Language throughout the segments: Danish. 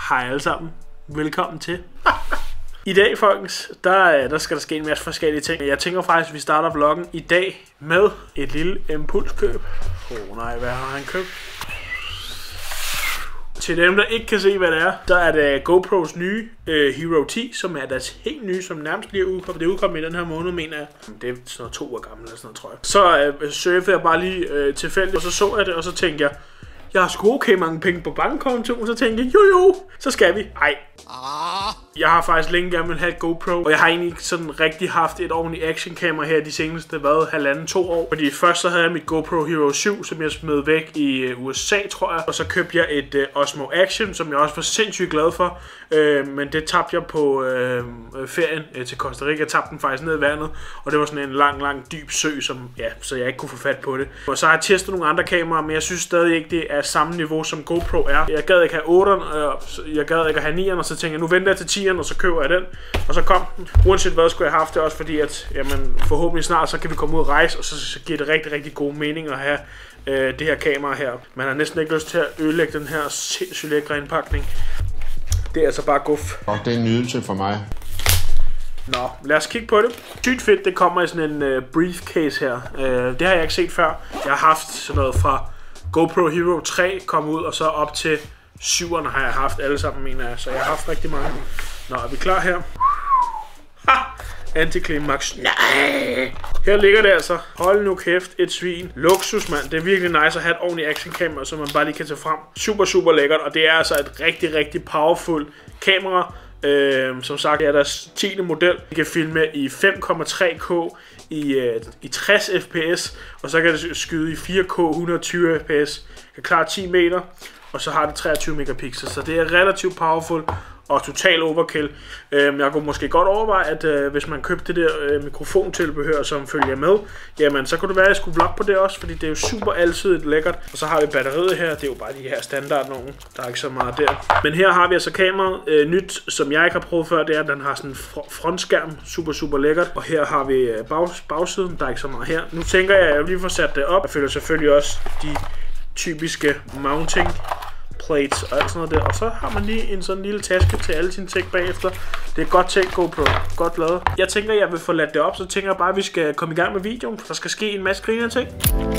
Hej alle sammen. Velkommen til. I dag, folkens, der skal der ske en masse forskellige ting. Jeg tænker faktisk, at vi starter vloggen i dag med et lille impulskøb. Nej, hvad har han købt? Til dem, der ikke kan se, hvad det er, der er det GoPros nye Hero 10, som er deres helt nye, som nærmest lige er udkommet. Det er udkommet i den her måned, mener jeg. Det er sådan noget 2 år gammel eller sådan noget, tror jeg. Så surfede jeg bare lige tilfældigt, og så så jeg det, og så tænkte jeg har sgu okay mange penge på bankkontoen, så tænkte jeg, jo, så skal vi. Ej. Jeg har faktisk længe gerne vil have et GoPro, og jeg har egentlig sådan rigtig haft et ordentligt actionkamera her de seneste, 1,5-2 år. Fordi først så havde jeg mit GoPro Hero 7, som jeg smed væk i USA, tror jeg. Og så købte jeg et Osmo Action, som jeg også var sindssygt glad for. Men det tabte jeg på ferien til Costa Rica. Jeg tabte den faktisk ned i vandet, og det var sådan en lang, dyb sø, så jeg ikke kunne få fat på det. Og så har jeg testet nogle andre kameraer, men jeg synes stadig ikke, det er samme niveau som GoPro er. Jeg gad ikke have 8'eren, jeg gad ikke have 9'eren, og så tænkte jeg, nu venter jeg til 10'eren, og så køber jeg den. Og så kom den. Uanset hvad, skulle jeg have haft det også, fordi at, jamen, forhåbentlig snart, så kan vi komme ud og rejse, og så giver det rigtig god mening at have det her kamera her. Man har næsten ikke lyst til at ødelægge den her sindssygt lækre indpakning. Det er altså bare guf. Og det er en nydelse for mig. Nå, lad os kigge på det. Sygt fedt, det kommer i sådan en briefcase her. Det har jeg ikke set før. Jeg har haft sådan noget fra GoPro Hero 3 kom ud, og så op til 7'erne har jeg haft alle sammen, mener jeg. Så jeg har haft rigtig mange. Nå, er vi klar her? Ha! Antiklimaks. Nej! Her ligger det altså. Hold nu kæft, et svin. Luksus, mand. Det er virkelig nice at have et ordentligt actionkamera, som man bare lige kan tage frem. Super lækkert, og det er altså et rigtig powerful kamera. Som sagt, det er deres 10. model. Vi kan filme i 5,3K i 60 fps, og så kan det skyde i 4K 120 fps. Kan klare 10 meter, og så har det 23 megapixel, så det er relativt powerful og total overkill. Jeg kunne måske godt overveje, at hvis man købte det der mikrofontilbehør, som følger med, jamen så kunne det være, at jeg skulle vlogge på det også, fordi det er jo super alsidigt lækkert. Og så har vi batteriet her, det er jo bare de her standard nogle, der er ikke så meget der. Men her har vi altså kameraet. Nyt, som jeg ikke har prøvet før, det er, at den har sådan en frontskærm, super lækkert. Og her har vi bagsiden, der er ikke så meget her. Nu tænker jeg, at jeg lige får sat det op. Jeg følger selvfølgelig også de typiske mounting plates og alt sådan noget der. Og så har man lige en sådan lille taske til alle sine ting bagefter. Det er godt tænkt, GoPro. Godt lavet. Jeg tænker, jeg vil få ladt det op, så tænker jeg bare, at vi skal komme i gang med videoen. Der skal ske en masse griner ting.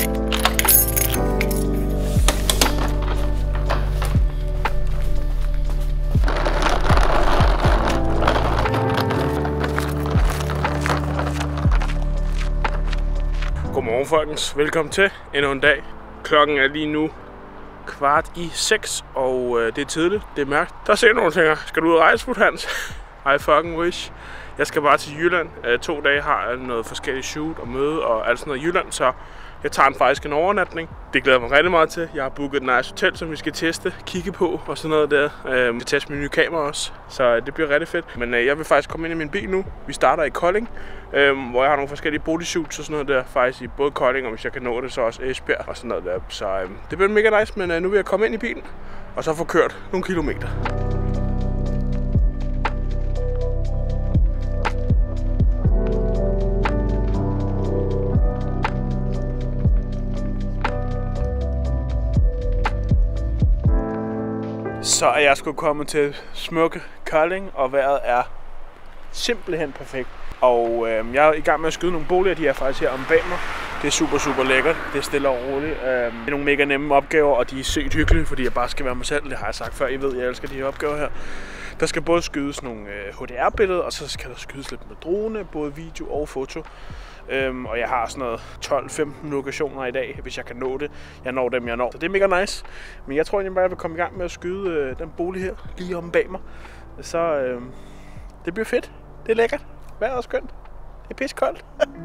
Godmorgen, folkens. Velkommen til endnu en dag. Klokken er lige nu 5:15, og det er tidligt, det er mørkt. Der ser nogle ting. Skal du ud og rejse, Fut Hans? I fucking wish. Jeg skal bare til Jylland. 2 dage har jeg noget forskelligt shoot og møde og alt sådan noget i Jylland, så jeg tager faktisk en overnatning. Det glæder mig rigtig meget til. Jeg har booket et nice hotel, som vi skal teste, kigge på og sådan noget der. Vi skal teste min nye kamera også, så det bliver rigtig fedt. Men jeg vil faktisk komme ind i min bil nu. Vi starter i Kolding, hvor jeg har nogle forskellige bodyshoots og sådan noget der. Faktisk i både Kolding, og hvis jeg kan nå det, så også Esbjerg og sådan noget der. Så det bliver mega nice, men nu vil jeg komme ind i bilen og så få kørt nogle kilometer. Så er jeg sgu kommet til smukke Kolding, og vejret er simpelthen perfekt. Og jeg er i gang med at skyde nogle boliger, de er faktisk her om bag mig. Det er super lækkert, det er stille og roligt. Det er nogle mega nemme opgaver, og de er sygt hyggelige, fordi jeg bare skal være mig selv. Det har jeg sagt før, I ved, jeg elsker de her opgaver her. Der skal både skydes nogle HDR-billeder, og så skal der skydes lidt med drone, både video og foto. Og jeg har sådan noget 12-15 lokationer i dag, hvis jeg kan nå det. Jeg når dem, jeg når. Så det er mega nice. Men jeg tror egentlig bare, jeg vil komme i gang med at skyde den bolig her, lige om bag mig. Så det bliver fedt. Det er lækkert. Vejret er skønt. Det er pissekoldt.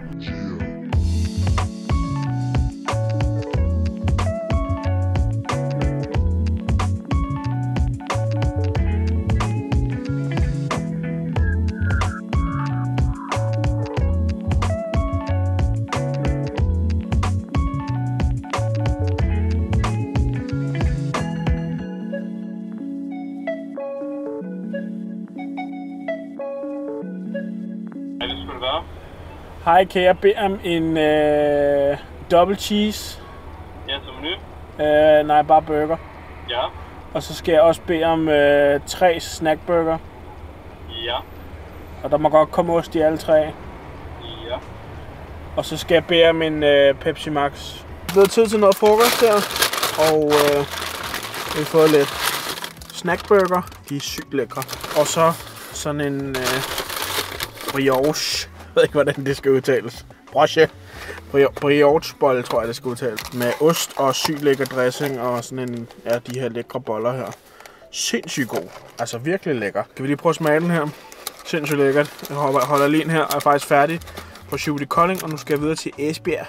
Hej, kan jeg bede om en double cheese? Ja, som menu? Nej, bare burger. Ja. Og så skal jeg også bede om 3 snackburger. Ja. Og der må godt komme ost i alle 3. Ja. Og så skal jeg bede om en Pepsi Max. Det er blevet tid til noget frokost der. Og vi har fået lidt snackburger. De er sygt lækre. Og så sådan en brioche. Jeg ved ikke, hvordan det skal udtales. Briochebolle, tror jeg, det skal udtales. Med ost og sygt lækker dressing og sådan en af de her lækre boller her. Sindssygt god. Altså virkelig lækker. Kan vi lige prøve at smage den her? Sindssygt lækkert. Jeg holder lige ind her og er faktisk færdig på shoot i Kolding, og nu skal jeg videre til Esbjerg.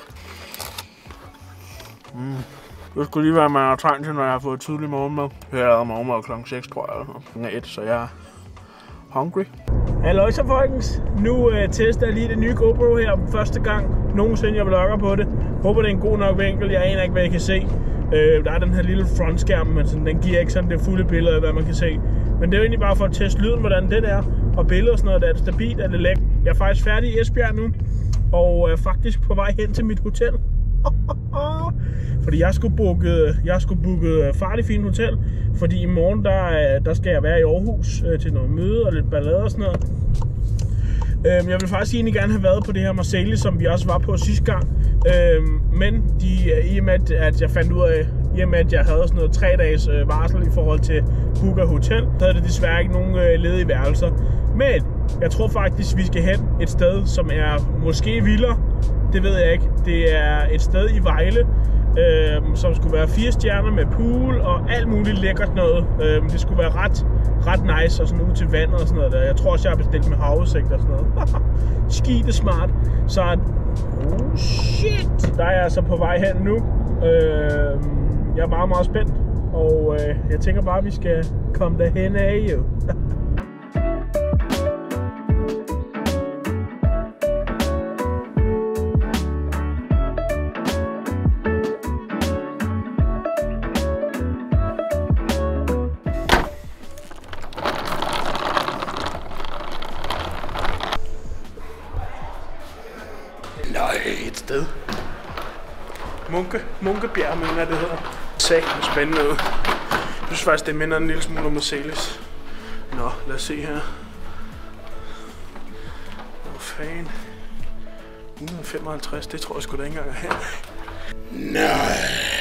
Det skulle lige være, at man har trængt til, når jeg har fået tidlig morgenmad. Jeg har lavet morgenmad kl. 6, tror jeg, eller 1, så jeg er hungry. Hallo så folkens. Nu tester jeg lige det nye GoPro her første gang nogensinde jeg vlogger på det. Håber det er en god nok vinkel. Jeg aner ikke hvad jeg kan se. Der er den her lille frontskærm, men sådan, den giver ikke sådan det fulde billede af hvad man kan se. Men det er jo egentlig bare for at teste lyden, hvordan den er. Og billeder og sådan noget, der er det stabilt, er det lækkert. Jeg er faktisk færdig i Esbjerg nu. Og er faktisk på vej hen til mit hotel. Fordi jeg skulle booke farligt fint hotel. Fordi i morgen der skal jeg være i Aarhus til noget møde og lidt ballade og sådan noget. Jeg vil faktisk egentlig gerne have været på det her Marseille, som vi også var på sidste gang. Men i og med at jeg fandt ud af, i og med at jeg havde sådan noget 3 dages varsel i forhold til book af hotel, så havde det desværre ikke nogen ledige værelser. Men jeg tror faktisk, vi skal hen et sted, som er måske vildere. Det ved jeg ikke. Det er et sted i Vejle, som skulle være 4 stjerner med pool og alt muligt lækkert noget. Det skulle være ret nice og sådan ud til vandet og sådan noget der. Jeg tror også, jeg har bestilt med havudsigt og sådan noget. Skide smart. Så oh shit! Der er jeg altså på vej hen nu. Jeg er meget, meget spændt. Og jeg tænker bare, at vi skal komme derhen af jo. Et sted. Munkebjerg, mener jeg det hedder. Sæt spændende ud. Jeg synes faktisk, det minder en lille smule om Marseilles. Nå, lad os se her. Hvor fanden. 155, det tror jeg sgu da ikke engang er her. Nej.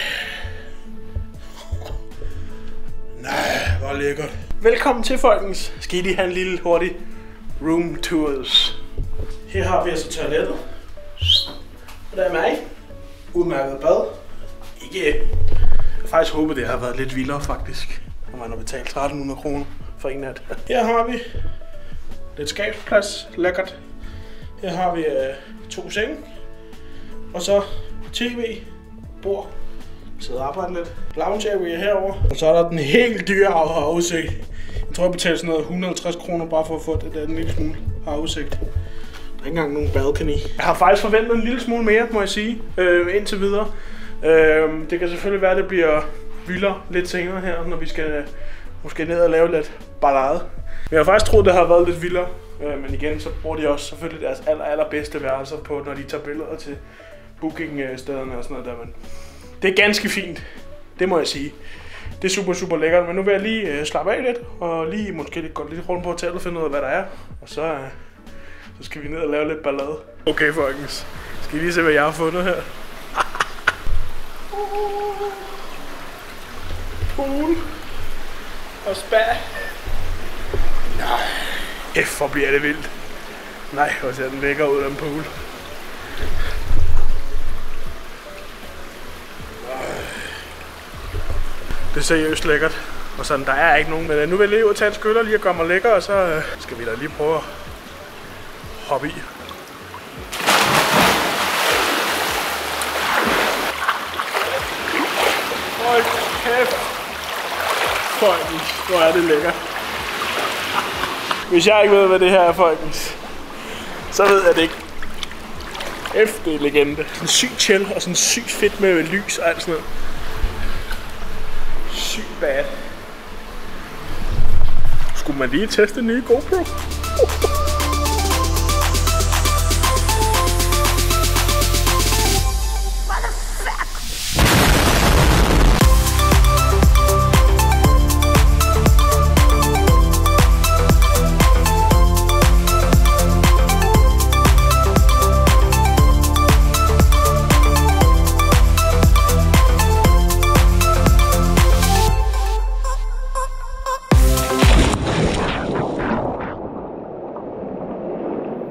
Nej, hvor lækkert. Velkommen til, folkens. Skal I lige have en lille hurtig room tours. Her har vi altså toilettet. Og der er mig. Udmærket bad. Ikke. Jeg faktisk håber, det har været lidt vildere faktisk. Når man har betalt 1300 kroner for en nat. Her har vi lidt skabsplads. Lækkert. Her har vi 2 senge. Og så tv, bord. Sidder og arbejder lidt. Lounge area herovre. Og så er der den helt dyre havudsigt. Jeg tror, jeg betaler sådan noget 150 kroner bare for at få det der en lille smule havudsigt. Der er ikke engang nogen balcony. Jeg har faktisk forventet en lille smule mere, må jeg sige, indtil videre. Det kan selvfølgelig være, at det bliver vildere lidt senere her, når vi skal måske ned og lave lidt ballade. Jeg har faktisk troet, det har været lidt vildere. Men igen, så bruger de også selvfølgelig deres allerbedste værelser på, når de tager billeder til bookingstederne og sådan noget der. Men det er ganske fint, det må jeg sige. Det er super lækkert, men nu vil jeg lige slappe af lidt, og lige måske gå lidt rundt på hotellet og finde ud af, hvad der er. Og så skal vi ned og lave lidt ballade. Okay, folkens. Skal I lige se, hvad jeg har fundet her? Pool. Og spa. Nej. Hvor bliver det vildt. Nej, hvor ser den lækker ud af en pool. Det er seriøst lækkert. Og sådan, der er ikke nogen. Men nu vil jeg lige ud og tage en skyller lige og gøre mig lækker, og så skal vi da lige prøve at hoppe i. Hold kæft. Folkens, hvor er det lækkert. Hvis jeg ikke ved, hvad det her er, folkens, så ved jeg det ikke. Det er legende. Sådan sygt chill og sådan sygt fedt med lys og alt sådan noget. Sygt bad. Skulle man lige teste den nye GoPro?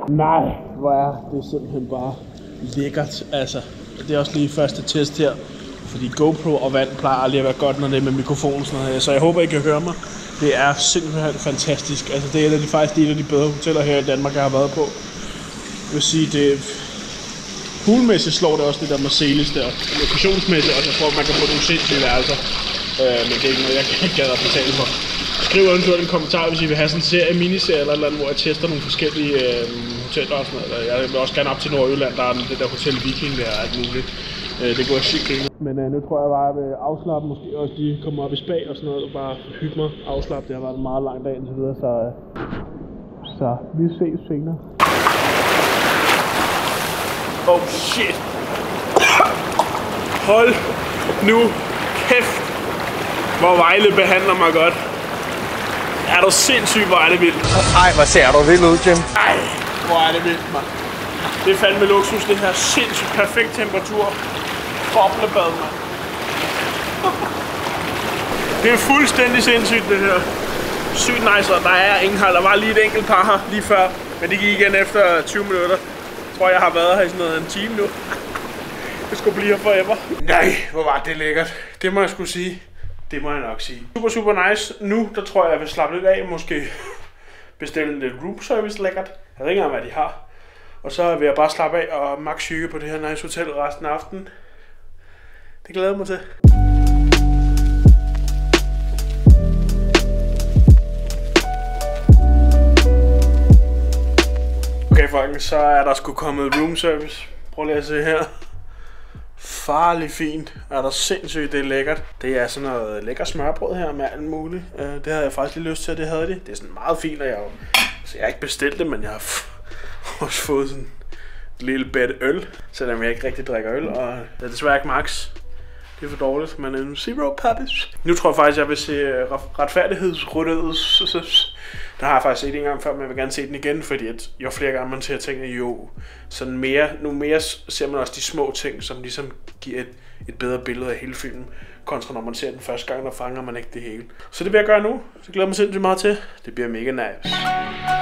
Nej, hvor er det simpelthen bare lækkert. Altså, det er også lige første test her. Fordi GoPro og vand plejer aldrig at være godt, når det er med mikrofonen og sådan noget. Så jeg håber, I kan høre mig. Det er simpelthen fantastisk. Altså, det er faktisk et af de bedre hoteller her i Danmark, jeg har været på. Jeg vil sige, det poolmæssigt slår det også det der Marselis der. Lokationsmæssigt, og jeg tror, man kan få nogle sindssyge værelser. Men det er ikke noget, jeg kan gad at betale for. Skriv eventuelt en kommentar, hvis I vil have sådan en serie, miniserie eller noget, hvor jeg tester nogle forskellige hoteller og sådan noget. Jeg vil også gerne op til Nordjylland, der er det der Hotel Viking der og alt muligt. Det går sygt grine. Men nu tror jeg bare, at jeg vil afslappe, måske også lige komme op i spag og sådan noget, og bare hygge mig, afslappe. Det har været en meget lang dag indtil videre, så vi ses senere. Oh shit. Hold nu kæft, hvor Vejle behandler mig godt. Er du sindssygt, hvor er det vildt. Ej, hvor ser du vild ud, Jim. Ej, hvor er det vildt, mand. Det er fandme luksus, det her sindssygt perfekt temperatur. Boblebad, mand. Det er fuldstændig sindssygt, det her. Sygt nice, og der er ingen her. Der var lige et enkelt par her lige før, men det gik igen efter 20 minutter. Jeg tror, jeg har været her i sådan noget en time nu. Det skulle blive her forever. Nej, hvor var det lækkert. Det må jeg skulle sige. Det må jeg nok sige. Super, super nice. Nu, der tror jeg vil slappe lidt af. Måske bestille lidt room service lækkert. Jeg ved ikke engang, hvad de har. Og så vil jeg bare slappe af og max hygge på det her nice hotel resten af aftenen. Det glæder jeg mig til. Okay, folkens, så er der sgu kommet room service. Prøv lige at se her. Farligt fint. Er der sindssygt, det er lækkert. Det er sådan noget lækker smørbrød her med alt muligt. Det havde jeg faktisk lige lyst til, at det havde de. Det er sådan meget fint, og jeg har ikke bestilt det, men jeg har også fået sådan et lille bæt øl. Selvom jeg ikke rigtig drikker øl, og det er desværre ikke max. Det er for dårligt, men en zero puppies. Nu tror jeg faktisk, jeg vil se retfærdighedsryddet. Den har jeg faktisk set en gang før, men jeg vil gerne se den igen, fordi at jo flere gange man ser tingene, jo sådan nu mere ser man også de små ting, som ligesom giver et bedre billede af hele filmen, kontra når man ser den første gang, der fanger man ikke det hele. Så det vil jeg gøre nu. Så glæder jeg mig sindssygt meget til. Det bliver mega nice.